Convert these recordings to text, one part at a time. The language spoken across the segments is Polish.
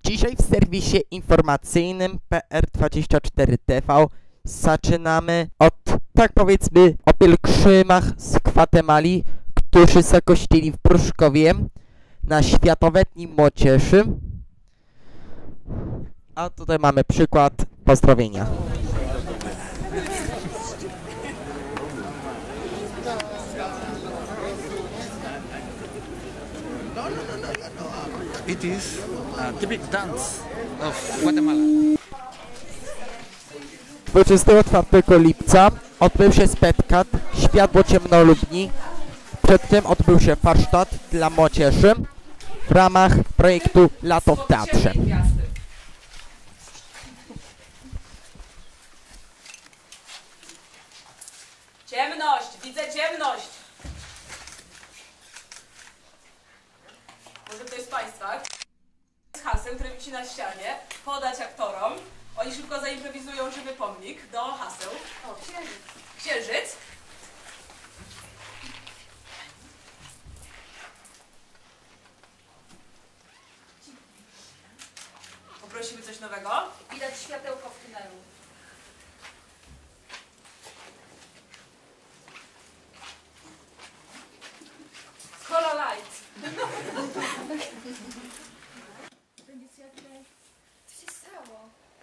Dzisiaj w serwisie informacyjnym PR24TV zaczynamy od, tak powiedzmy, o pielgrzymach z Gwatemali, którzy zagościli w Pruszkowie na Światowe Dni Młodzieży. A tutaj mamy przykład pozdrowienia. It is a typical dance of Guatemala. 24 lipca odbył się spektakl Światło Ciemnolubni. Przedtem odbył się warsztat dla młodzieży w ramach projektu Lato w Teatrze. Ciemność! Widzę ciemność! Może ktoś z Państwa z haseł, które wisi na ścianie, podać aktorom. Oni szybko zaimprowizują żywy pomnik do haseł. O, księżyc. Księżyc. Poprosimy coś nowego. Widać światełko w tunelu. Cola Light. Co się stało?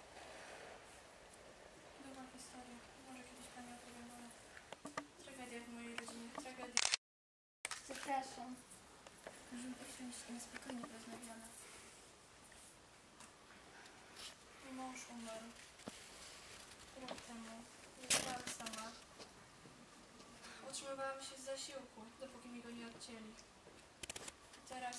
Długa historia. Może kiedyś Pani opowiem, ale tragedia w mojej rodzinie. Tragedia. Przepraszam. Możemy usiąść i na spokojnie porozmawiamy. Mój mąż umarł. Rok temu. Zostałam sama. Utrzymywałam się z zasiłku, dopóki mi go nie odcięli. Teraz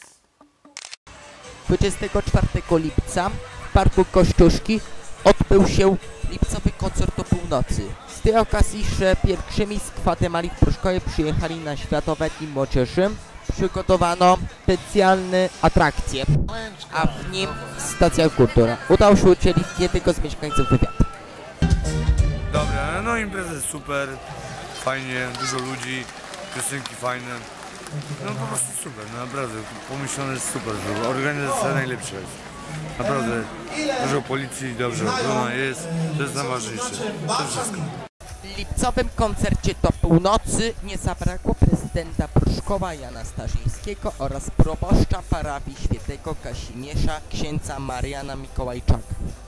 24 lipca w Parku Kościuszki odbył się lipcowy koncert o północy. Z tej okazji, że pielgrzymi z Gwatemali w Pruszkowie przyjechali na Światowe Dni Młodzieży, przygotowano specjalne atrakcje, a w nim stacja Kultura. Udało się udzielić jednego z mieszkańców wywiadu. Dobra, no impreza jest super, fajnie, dużo ludzi, piosenki fajne. No po prostu super, no naprawdę, pomyślone jest super, organizacja najlepsza jest. Naprawdę, dużo policji, dobrze ochrona jest, to jest najważniejsze, to wszystko. W lipcowym koncercie do północy nie zabrakło prezydenta Pruszkowa Jana Starzyńskiego oraz proboszcza parafii świętego Kazimierza księdza Mariana Mikołajczaka.